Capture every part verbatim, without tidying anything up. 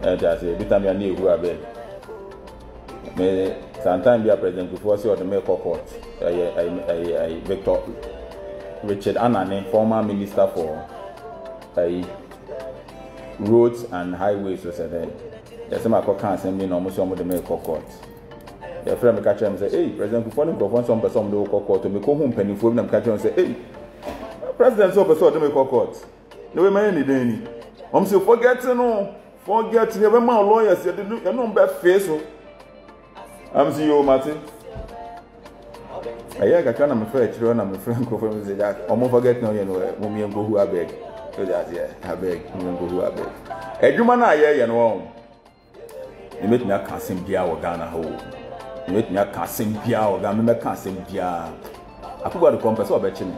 and I say, every time you need who I beg. Sometimes we are president before see the make court. I Victor Richard Anane, former minister for uh, roads and highways, so said, there's some can't send me almost some of the make court. The friend me catch him say, hey, President before them go some person some local court to me go home penny for them catch him say, hey, President so person to make court. No way man any. I'm say forget no, forget never my lawyers you know bad face. I'm see you Martin. I hear I my friend children and my friend go for me say that I'm forget no you know mommy and go who I beg. So that yeah, I beg, me go who I beg. Edwuma na here you know. You make me a casim bia or Ghana ho. You make me a casim bia or Ghana me casim bia. I forgot the compass or bet me.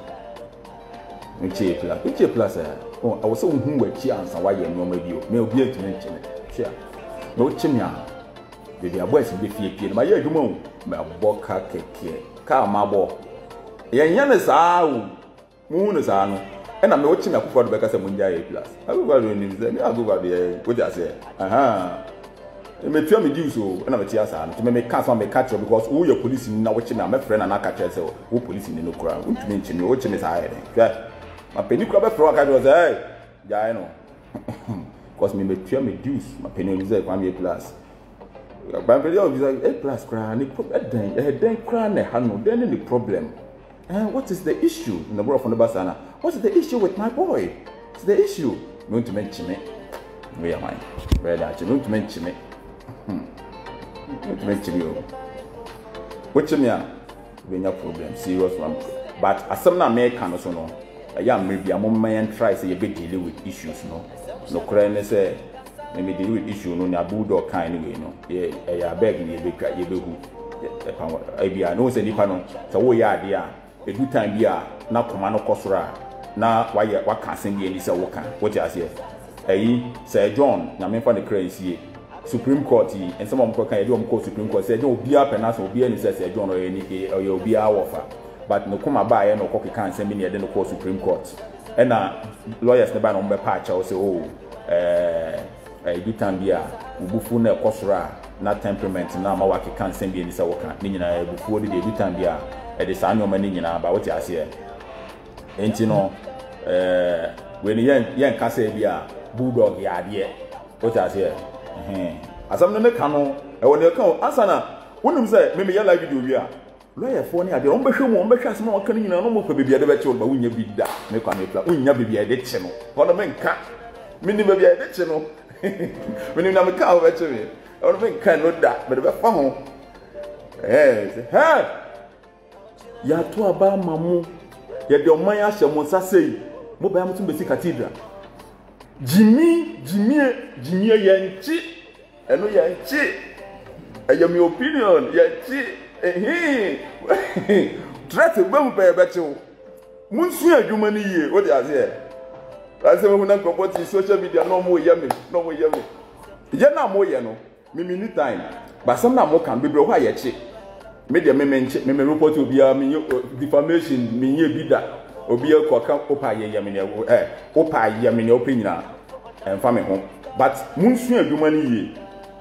Me cheap plus. Me cheap plus eh. Oh, I was so who we chance and why you know maybe you. Me obi to mention it. Sure. No chimya. Baby, a boy is be fie. My year jumo. Me a boka keke. Ka ma bo. Yen yan sa o. Mu no sa no. E na me wo chimya akufo do be ka se munja e plus. Akufo do ni se me akufo do go just say. Aha. Me tell me do so. E na me tia sa no. Me me can so me catch because who your police ni na wo chimya me friend na catch say who police ni no kura. Untumi nchimi wo chimya sa here. Okay. My penny crab from a was hey, yeah, I know. Because me make me dues, my penny is a one plus. But a plus cry, a then cry, and then the problem. And what is the issue in the world from the Basana? What is the issue with my boy? It's the issue. Going to mention me. We are mine. Where that you going to mention me? Going to mention you. Which me are? We have problem, serious one. But as some American also know. I am maybe a moment try say you be deal with issues no no cry say maybe deal with issue no na bulldog kind anyway no yeah I beg you be you be who I be I know say nipa no so wo ya ade a e do time bi a na koma no kosora na wa ye wa ka sen bi ni say wo kan what you say eh Sir John na me fa the crazy Supreme Court yi and some of them can do am call Supreme Court say John obi a penance obi ani say Sir John or any or obi a wofa. But no come by and no cocky can't send me near the call Supreme Court. And uh, lawyers never on my patch. I say, oh, eh, I do time here. Ubufuna Kosra, not temperament. Now my work can't send me any Sawoka. Nina before the do time here. At the Sano Manina, about what I say. Ain't you know, eh, when the young young Casabia, Bulldog yard yet. What I say, eh, as I'm the canoe, I want to come. Asana, wouldn't say, maybe you like you here. Lawyer for any idea. On be show mo, on be show small can you no mo baby ade be che ba wunya bi da. Me kwa me pla. Wunya baby ade che no. Ono me nka. Me ni baby ade che no. Me ni na me ka o be che me. Ono me nka no da. Me de be fa ho. Eh, hey. Ya to aba mamu. Ya de oman ya hye mo sasei. Mo ba mo tum be si cathedral. Jimmy, Jimmy, Jimmy yanchi. Eno yanchi. Aya my opinion, yanchi. Eh, threat to bomb by a battle. Monsieur, you money ye, what are there? I say, when I go to social media, no more yummy, no more yummy. Yana more yano, mimi time. But some more can be broke. Why, check. Media me check, me report to be a defamation, me ye be that, or be a cock opa yamina, eh, opa yamina opinion, and family home. But Monsieur, you money ye.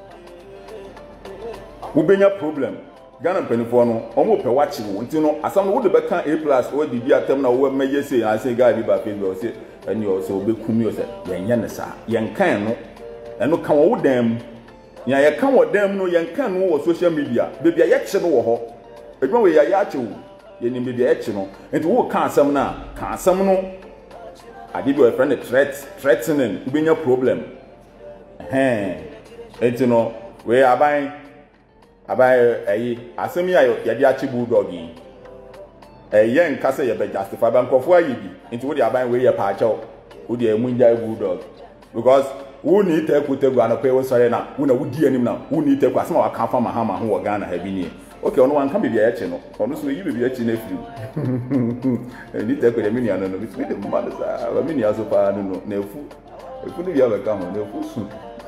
Who be your problem? Ghana penifo no omo pe wachi wo nti no asam wo de beka A plus wo di bi atem na wo meye say I say guy bi ba Facebook say ani o so obekumi o say yenya ne sa yen kan no eno kan wo dam ya ye kan wo dam no yen kan no wo social media bebia ye kye no wo ho edwon we ya ya kye wo ye ni bebia ye kye no nti wo kan asam na kan asam no ade bi o friend threat threatening ubenya problem eh enti no we aban abai eh asemi ayo yade achi bulldog yi eh yen kase ye be justify ban kofo ayi bi nti wo de aban we ye pa acho wo de emunja bulldog because wo ni teku tegu anope wo sore na wo na wo di anim na wo ni teku asema wa kan fa ma ha ma ho wo Ghana ha bi ni okay ono wan kan bibia ya chi no ono so yi bibia chi na firi ni teku de mini anono bi de mama da sa ba mini aso pa no na efu efu ni bia be ka ho na efu su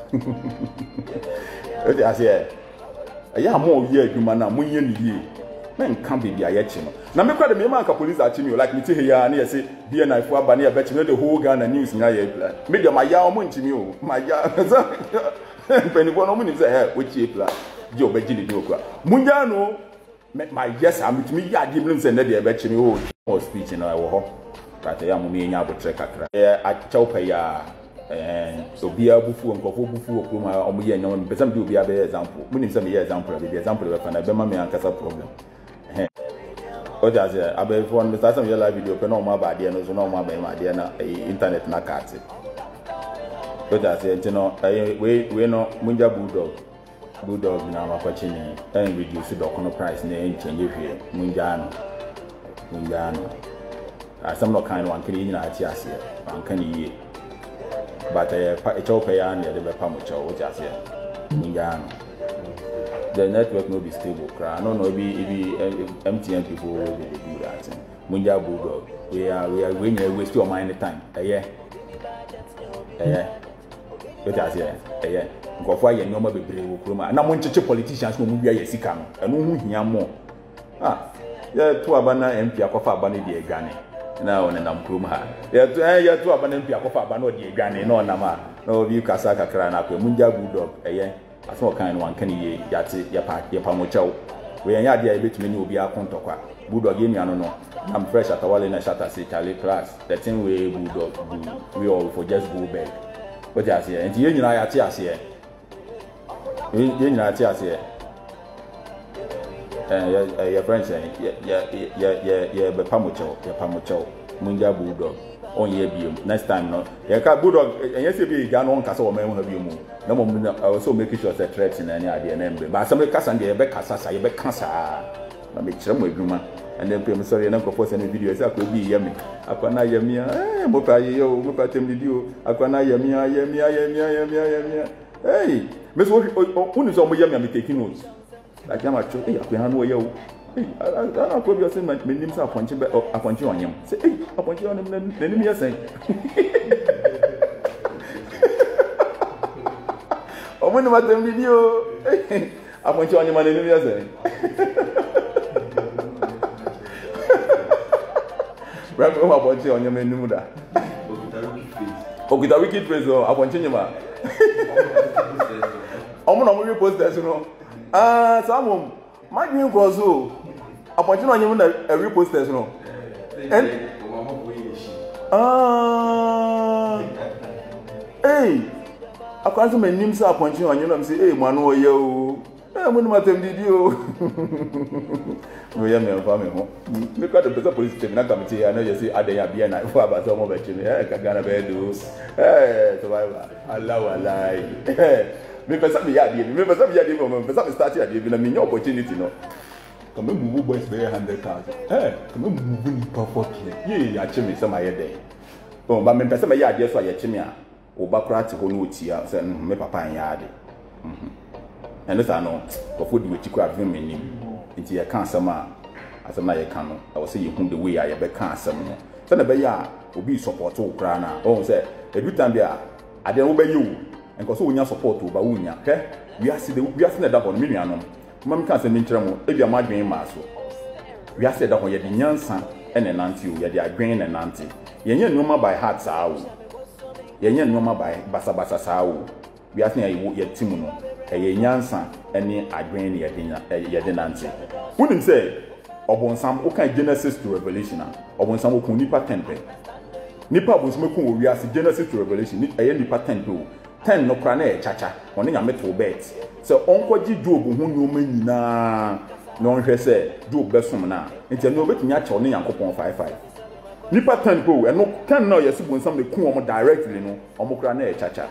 o de ase ya mo ye adwuma na mo ye ni ye na nka bibia ye chi no na me kwa de me man ka police achi me like me te here na ye say B N I fo aba na ye be chi me the whole Ghana news na ye plan me de ma ya o mo nchi me o ma ya Penny one woman say, which you plan. Joe Begini do. Munjano, my yes, I'm to me, ya giblins and the bet me or speech in our home. But I am me in our tracker. I chope ya. And so be a bufu and coffee bufu or me and but some do be a better example. We need some example, the example of an Abema and Casa problem. Oh, that's it. I bet one start some your live video, but no more bad, and also no more by my dear internet na card. Oh, that's it. You know, we we know Munja Bulldog. Bulldog now, my question and reduce the document price name change here. Munjano. Munjano. As some not kind one can in a tias here. One can eat. But a chope and the Pamucho, which I say, Munjano. The network will be stable. I don't know if be M T N people will do that. Munja Bulldog. We are we are winning a waste your mind time. A year. A year. What I say? A year. Go for your normal baby. And I want to politicians who will be a Sikam. And who hear more. Ah, yeah, two abana M P Akofa Bani de Gani. Now on an Ampruma. Yeah, two abana M P Akofa Bano de Gani. No, Nama. No, you Kasaka Krana. Munja Bulldog. A year. As no kind one can ye yati yapa yapamocho. We are yadia bit many will be a contokwa. Bulldog game, I don't know. I'm fresh at all in a shatter say Charlie class. The thing we Bulldog do. We all for just go back. What I say, and you and I are tears here. You and I are tears here. And your friend saying, yeah, yeah, yeah, yeah, yeah, but Pamucho, Yapamocho, Munja Bulldog. On ye be next time no ye ka Bulldog and yes be ga no nkasa o man have you mu na mo also make sure that threats in any idea na mbe but some kasa dey be kasa sa ye be kasa na me kire mo adwuma and then pay me sorry na ko post any video say akwa bi yemi akwa na yemi eh mo pa ye yo mo pa tem video akwa na yemi yemi yemi yemi yemi hey me so unu so mo yemi am taking notes like am acho eh akwa hanu ye o hey, I don't know if my name's a punch, but a punch on him. Say, hey, a punch on him, then me say. Oh, when I'm at the video, a punch on him, and then me say. Grab him a punch on him, and Nuda. Oh, with a wicked face, a punch on him. I'm going to post that, you know. Ah, some. My dream was so. Upon you know, a repost as no. And ah, hey, I can't my names are pointing on you and say, hey, Manu, yo, I'm going to tell you. We are my family. Look at the better police station. I come to you. I know you see, I dare be a night for about some of it. I can't bear those. Hey, survivor. Allah, Allah. Me pesa me yadi, me pesa me yadi, me pesa me start yadi. Me na me opportunity no. Come move boys very hundred thousand. Eh, come move ni pa forty. Ye ya chimi say my day. Oh, but me pesa me yadi so ya chimi a. Oba kra ti ho no tia say me papa an yadi. Mhm. And so no, go for the we tikwa advin me nim. Nti ya kan sama asema ya kan no. I will say you hu the way ya be kan asem no. Say na be ya obi support wo kra na. Oh say every time bia ade wo be you. And because we support to Bawunya, okay? We are see the we are seeing that on million. Mamma can't say Mintramo, if you are my dream master. We are said that when you're the Yansan and an auntie, you're the grain and auntie. You're no by heart sow. You're no by Bassa Bassa sow. We are saying you're Timono, a Yansan and a grain you're auntie. Wouldn't say, upon some okay Genesis to Revelation, upon some who nipa temple. Nipa was making we are Genesis to Revelation, a nipa temple. Ten no crane chacha, on a metal bet. So, Uncle G. Job, who you mean na no one say, Job Bessumana, and no bet natural name upon five five. Nipa ten go, and no ten no, yes, when somebody come directly, no, or Mocrane chacha.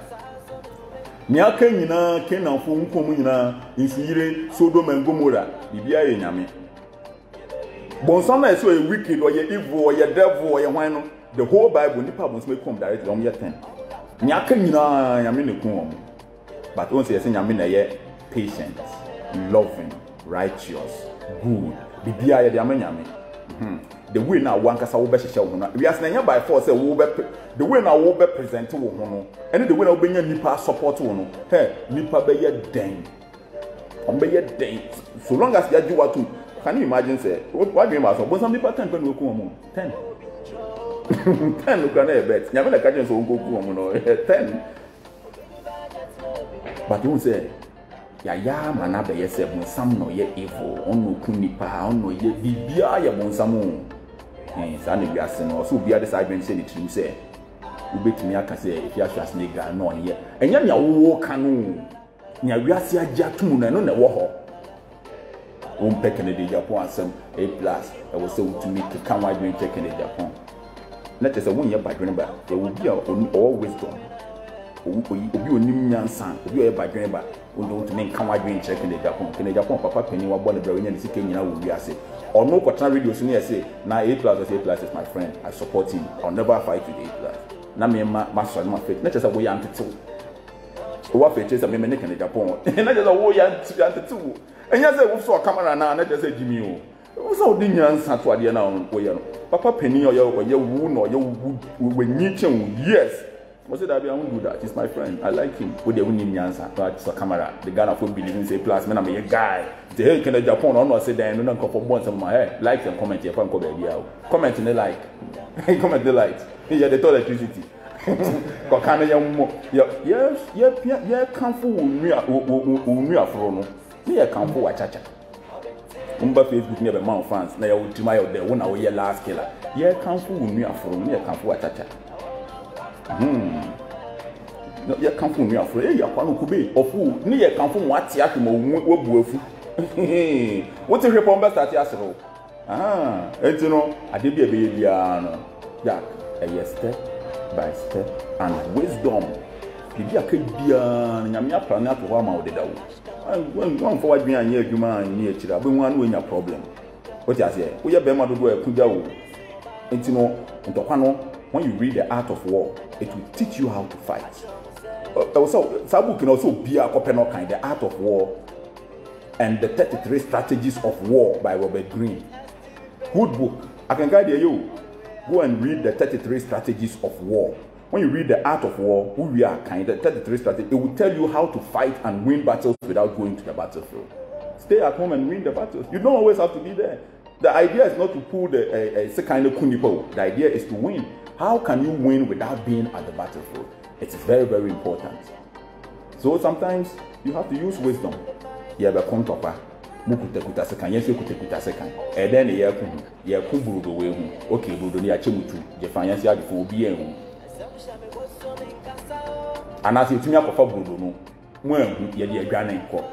Nia Kenina, Kenan Fum Comuna, in Sire, Sodom and Gomorrah, Libya in Yami. Bonsana is so a wicked or your evil or your devil or your wine, the whole Bible, Nipa must make come directly on your ten. Nyaka nyina yamine ku but once you say yamine ye patient, loving, righteous, good. Bibia ye de amanyame. Mhm. The way na one kasa wo be hihye wo na. We as na by force say wo be the way na wo be present wo ho no. And the way na wo be nya nipa support wo no. Hey, nipa be ye den. On be ye den. So long as you do what to. Can you imagine say what dream about so but some people ten pen wo ku mo. ten ten look at that bet. Nyame na ka jen so go ku mo no. ten. but you say ya ya mana be yese bonsam no ye evil ono kunipa ono ye bibia ye bonsam eh sa na wiase no so bia de sa adwen say ni trim say ubetimi aka say if you asas ne ga no ye enya me awo ka no nya wiase agya tum no no na wo ho on pe Kennedy Japan asem A plus e wo say utumi keka wa adwen che Kennedy Japan na te say won ye badwen ba e wo bia all wisdom obi onim nyansa obi oye badwen ba ondo utumi nka wa adwen che Kennedy Japan Kennedy Japan papa pani wa bo ne bra nya ne sike nyina wo wiase ono kwatra radio so ne say na A plus A plus is my friend, I support him, I'll never fight with A plus na me ma ma so ma faith na just say wo ya ntete wo wa faith say me me ne Kennedy Japan na just say wo ya ntete wo enya say wo so camera na na just say Jimmy o wo so di nyansa to ade na wo ye no papa pani o ye wo ye wu no ye wu we nyi chen yes mo say that I won't do that. He's my friend, I like him. Wo dey win nyansa to so camera the Ghana for believing say plus me na me guy say hey Kennedy Japan no no say then no nko for bon say my hey like and comment here for nko be dia comment in the like comment the like yeah the electricity ko kan ya mo yes yeah yeah kan fu unu unu afro no me ya kan fu wa chacha umba Facebook ne be man fans na ya ultima ya de wona wo ye last killer yeah kan fu unu afro me ya kan fu wa chacha hmm no ya kan fu unu afro eh ya kwa no kube ofu ne ya kan fu mo ate akemo wo bu afu what if you start asro ah enti no ade bia be bia no ya a step by step and wisdom bibia ka bia nyame apra na to ho ma wo dedawo wan wan for wadwen anya adwuma ani akira be hu anu enya problem what you say wo ye be ma dodo akuja wo enti no ntokwa no when you read the art of war it will teach you how to fight uh, so sabu no so bia kope no kind the art of war and the thirty-three strategies of war by Robert Greene. Good book. I can guide you. Go and read the thirty-three strategies of war. When you read the art of war, who we are kind of thirty-three strategies, it will tell you how to fight and win battles without going to the battlefield. Stay at home and win the battles. You don't always have to be there. The idea is not to pull the uh, uh, kind of kunipo. The idea is to win. How can you win without being at the battlefield? It's very, very important. So sometimes you have to use wisdom. Ya be kontopa mukuta kuta sekan yense kuta kuta sekan e den ne ye ku ye ku burudo we hu okay burudo ni a chemutu je fan yense ade fo obi en hu anase tumi akofa burudo no mu en hu ye de adwane nko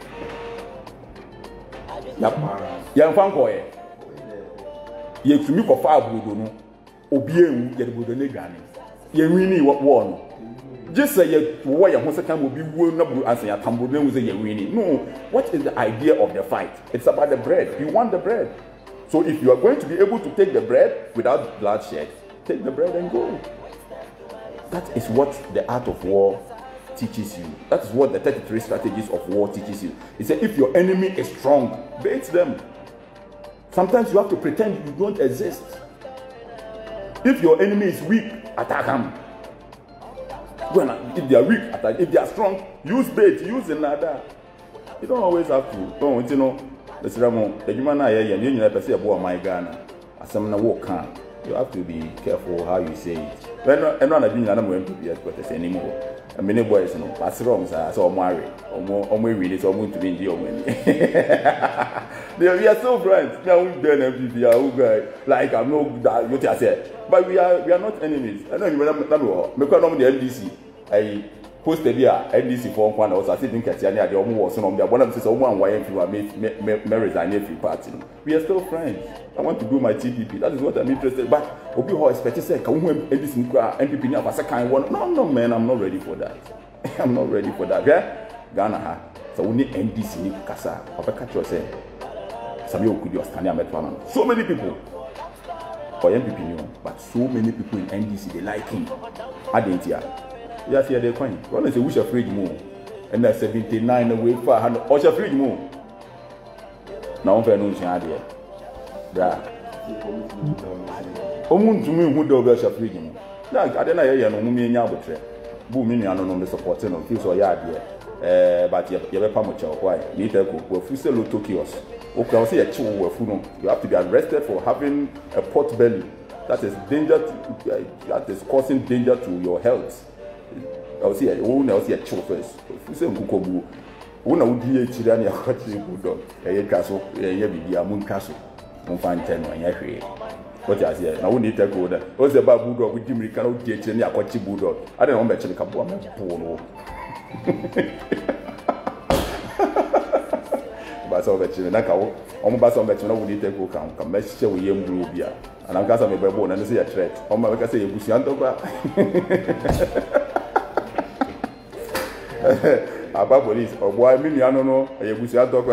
ya ya fan ko ye ye tumi kofa burudo no obi en hu ye de burudo ne adwane ye nwini wo no just say you what you second will be not answer your tambo then say you're winning. No, what is the idea of the fight? It's about the bread. You want the bread. So if you are going to be able to take the bread without bloodshed, take the bread and go. That is what the art of war teaches you. That is what the thirty-three strategies of war teaches you. It says if your enemy is strong, bait them. Sometimes you have to pretend you don't exist. If your enemy is weak, attack them. When, if they are weak, attack. If they are strong, use bait, use another. You don't always have to. Don't you know? The Siramo, the human eye, and you never say about my Ghana. As some walk can. You have to be careful how you say it. When I'm not being an M P P as what I say anymore. And many boys, you know, pass wrong, so I'm married. Or more, or more really, so I'm going to be in the omen. We are so friends. We are going to M P P, like I'm no, what I said. But we are we are not enemies. I don't even know. Because I'm the N D C. I posted here N D C for one. I was sitting at the end of the almost on the one of the one why if you are made resign every party. We are still friends. I want to do my T P P. That is what I'm interested in. But Obi how expect to say can we N D C N P P now as a kind one. No, no man, I'm not ready for that. I'm not ready for that. Yeah? Ghana ha. So we need N D C ni kasa. Obeka cho say. Sabi okudi ostani ametwa. So many people. For N P P, but so many people in N D C they like him. I didn't hear. Yes, here they coin. One is a wish of fridge more, and that's seventy-nine away for hundred. Or shall fridge more. Now, I'm no share there. There. Omun to me who do well shall fridge more. Now, I don't know here no mummy in Yabutre. Boom, me, I don't know the supporting of feels or yard here. Eh, but you have a pamucha. Why? Need to go. We're Fuselo Tokios. Okay, I'll say a chill you have to be arrested for having a pot belly. That is danger to, uh, that is causing danger to your health. I was here, who knows your chauffeurs, some Kukobu, who know dear Chirania, what you bulldog, a castle, a Yabi, a moon castle, won't find ten when you're here. What I say, I wouldn't take order. What's about bulldog with Jimmy cannot get any aquatic bulldog? I don't know, mention a couple of polo. But over to the Nakao, on my bass on Bettina would take a count, come message with young blue beer. And I'm going to be born and see a threat. On my say, you see, about police or boy, I mean, I don't know, I wish I talk.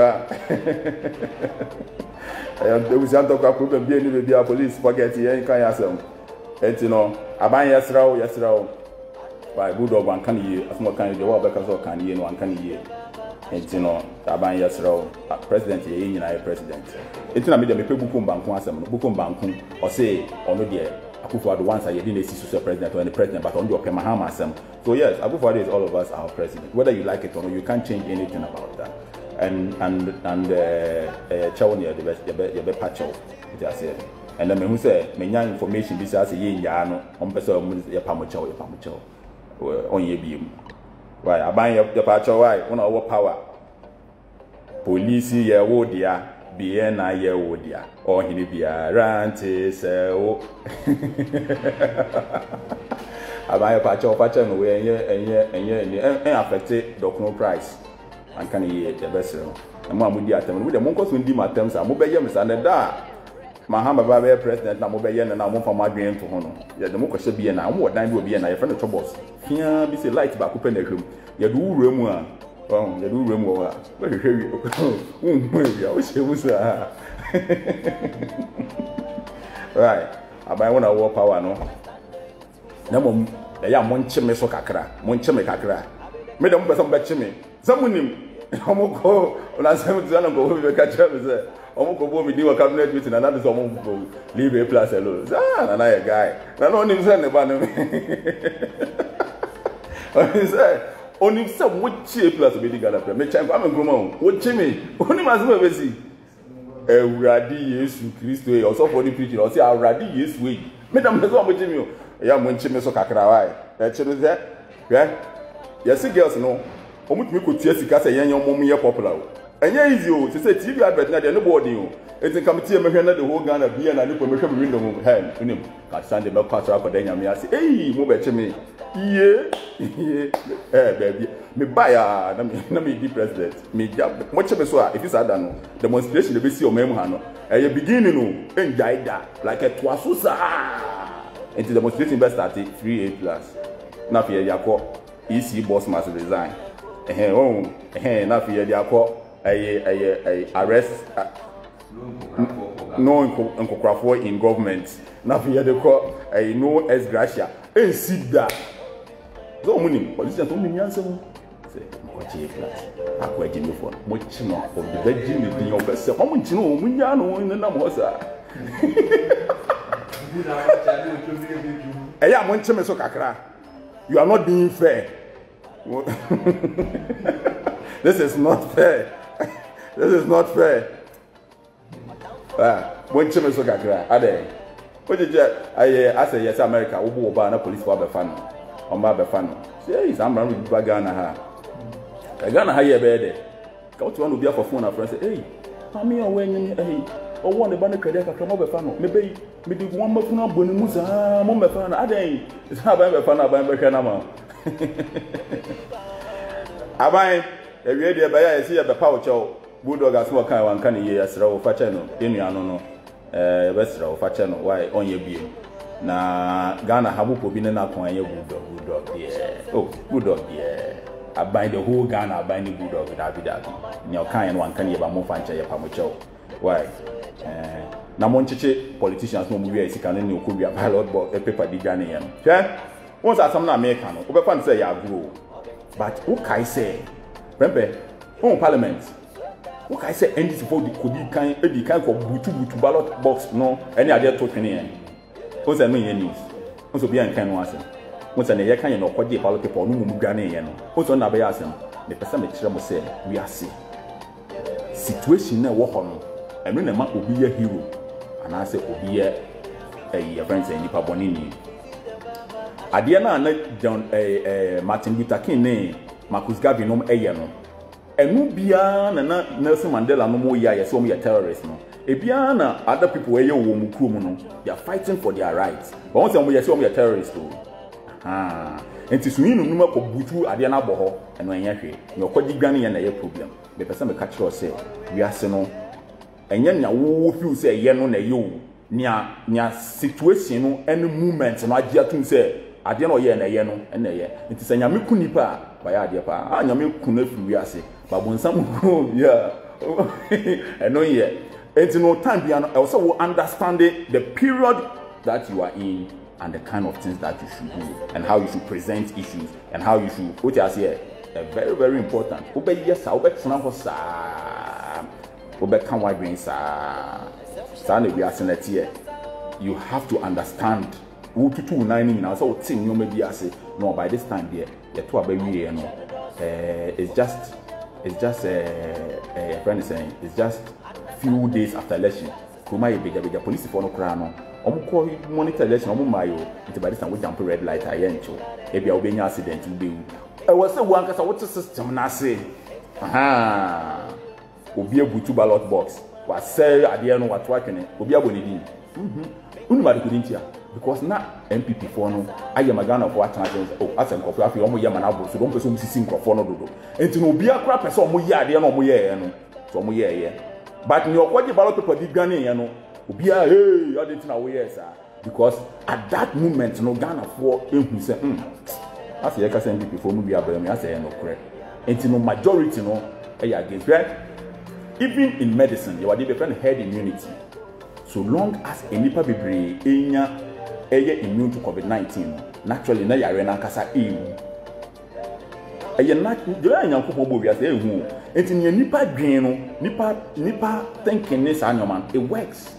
I am the Santo Cook be any be a police forget any kind of song. And you know, I buy yes row, yes row. By bulldog one can ye, a small kind of job because of can ye, one can ye. And you know, I buy yes row, president, ye, United president. It's not me the people who bank once, Bukum Bankum, or say, or no dear. I put for the ones I didn't see the president or any president, but on your Pemahama. So, yes, I put for this, all of us are president. Whether you like it or not, you can't change anything about that. And, and, and, uh, Chawnia, the best, the best patch of it, I said. And then who said, Many information besides a yin yano, on person, your Pamucho, your Pamucho, on your beam. Why, I buy your patch of why, on our power. Police, yeah, oh dear. Be na ye wodia or he be a ranty so I buy a patch of patch and way and ye and ye and affected doctor price and can ye the vessel and one with the atom with the monks when dim attempts are mobile yams and the da Mahama Babe president na mobile yen and I won't for my brain to honor yet the monk should be and I what nine will be and I friend of troubles here be say light back open the room you do room. Oh, the room more. Where you hear you? Oh, I wish it was. Right. I buy one hour power, no. No, they are Monchime so kakra, Monchime kakra. Made them some back to me. Someone him. Omoko, when I said, go over the catcher, Omoko will be a cabinet meeting and another someone leave a place alone. Ah, and I a guy. I don't even send about me. He said, only some would cheap plus be together. Make I'm a groom. What Jimmy? Only my husband. A radi yes, Christ way, or so for the preaching, or say a radi yes way. Madam has one with Jimmy. A young one chimney so cacrawai. That's it, that. Yeah? Yes, girls know. Or would make Jessica say, young mommy popular. And yeah, is you to say T V advert, not nobody. It's a committee of the whole gun of beer and I look for the window hand. You know, can't stand the milk cutter up, but then I say, hey, move at me. Yeah, yeah, baby. Me buy a, let me be president. Me job. Much of a if it's a done demonstration, the see your memo. At the beginning, and died that like a twasusa. And the demonstration best at three A plus. Now, here, Yako, E C boss must resign. Eh, oh, eh, now here, Yako, a arrest. No Nkokrafo in government. Now here, they call a no ex gratia. And sit that. So many politicians don't mean answer. Say, what you class? I quite Jimmy for much more of the bed Jimmy in your best. How much you know when you know in the Namosa? I am one Chimney so cacra. You are not being fair. This is not fair. This is not fair. Ah, one Chimney so cacra. Are they? What did you I say? Yes, America, Ubu Obana police for the fun. On my fan. Say, I'm running with Bagana. I got a higher bed. Go to one to be for phone and say, hey, how me away? Hey, or one the banner credit from over fan. Maybe, maybe one more phone up when you move. Mumma fan, I day. It's how I found out by Becanama. I buy a radio by I see a power show. Bulldog as well kind one can years row for channel. In your no, uh, West row for channel. Why on your beam? Na Ghana habu po bine na kwa ye bulldog bulldog yeah oh bulldog yeah I buy the whole Ghana I buy the bulldog that be that ni o kan one kan ye ba mo fanche ye pamocho why eh na mo ncheche politicians no mu wi esika na ni okobia ballot box e paper di Ghana ye no hwe won sa sam na America no we fan say ya grow but who kai say remember on parliament who kai say N D C for the kodi kan e di kan ko butu butu ballot box no any ade to twene ye what's that mean news? What's be an kind of answer? What's an air kind of quality ballot paper no mu gane yen? What's on abayasem? The person me tell me say we are see situation na wo ho no. Eno na ma obi a hero and I say obi a eh friend say nipa boni ni. adeɛ na na John eh eh Martin Luther King ne Marcus Garvey nom ɛyɛ no enu bia na na Nelson Mandela no mo ya yɛ so mo yɛ terrorist no ebia na other people ɛyɛ wo mu kurom no they are fighting for their rights but once mo yɛ so mo yɛ terrorist o ah enti so yin num akɔ butu adeɛ na abɔ hɔ ɛno ɛnyɛ hwɛ na ɔkɔgye gwan yɛ na ɛyɛ problem be person me catch us say we are se no ɛnyɛ nya wo feel say ɛyɛ no na ɛyɛ o nia nia situation no any movement no agye atum say adeɛ na ɔyɛ na ɛyɛ no ɛna ɛyɛ enti sɛ nyame ku nipa a bayɛ adeɛ pa a nyame ku na fi wi ase babonsam ku yeah ɛno yɛ enti no time bia no also will understand the period that you are in and the kind of things that you should do and how you should present issues and how you should what you say uh, very very important obe yes obe tena ho sa obe kan wa green sa sa na wi ase na tie you have to understand who to two nine now so tin you maybe ase no by this time there you to abawie no uh, it's just it's just a uh, uh, friend is saying it's just few days after election kuma ye bega bega police for no kra no omo call monitor election omo mayo it by this time we jump red light ayencho e bia obenya accident ubewu e wo se wo ankasa what system na say aha obi ebutu ballot box wa say ade no wato atwene obi abonedi mhm unu ma de kudintia because na M P P for no aye magana for atana oh asem kofu afi omo ye mana abo so don person sisi nkrofo no dodo enti no obi akra pese omo ye ade no omo ye ye no so omo ye ye but ni okwaje ballot paper di gane ye no obi a hey ade tina wo ye sa because at that moment no Ghana for ehun se hmm as ye ka say M P P for mu bi abam as ye no kre enti no majority no e ya against right even in medicine you are the different herd immunity so long as enipa bebre enya eye immune to COVID nineteen naturally na yare na nkasa ewu eye na de anya nkopɔ bo wiase ehu enti ne nipa dwen no nipa nipa thinking ne sa nyoma it works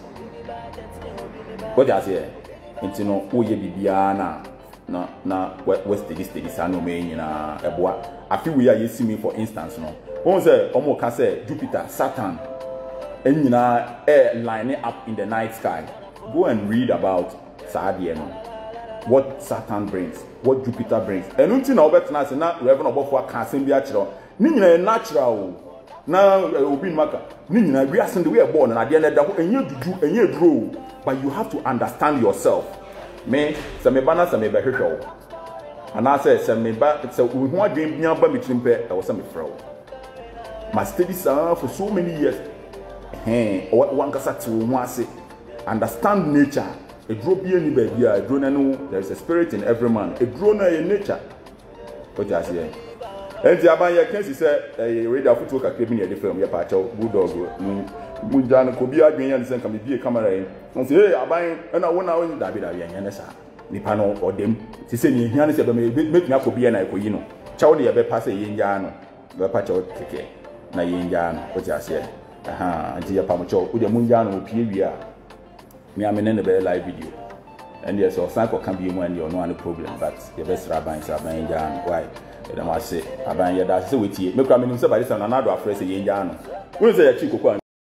what you say enti no oye bibia na na na west steady steady sa no me nyina eboa afi we ya yesi me for instance no won say omo ka say Jupiter Saturn enyina air line up in the night sky go and read about Saturn, what Saturn brings, what Jupiter brings. And until now, better now, na Reverend Obofo can send be natural. Ni nyina natural. Na obi maka. Ni nyina we are the way born and at the end of that, enye dudu, enye draw. But you have to understand yourself. Me, se me bana se me be hwehwe. Ana say se me ba se wo ho adwen bia ba me trimpe e wo se me frɛ. My studies for so many years. Eh, one kasa ti wo ase. Understand nature. A draw be any baby, a draw no, there is a spirit in every man. A draw no in nature. What you say? And the Abaya can say a radar foot worker came in the film, your patch of bulldog. Munjan could be a green and can be a camera. And say, I buy and I want to win that bit of Yanasa. Nipano or them. She said, Yan said, make me up be an Icoino. Chowdy a bit pass a Yinjano, the patch of Keke. Na Yinjan, what you say? Aha, and dear Pamacho, with the Munjan will P. Me am in the live video, and yes, or cycle can be when you're no problem, but the best rabbi is rabbi Jan. Why? I must say, Abang, that's the way. Make a minimum somebody, another phrase, a Yan. Who is a chico?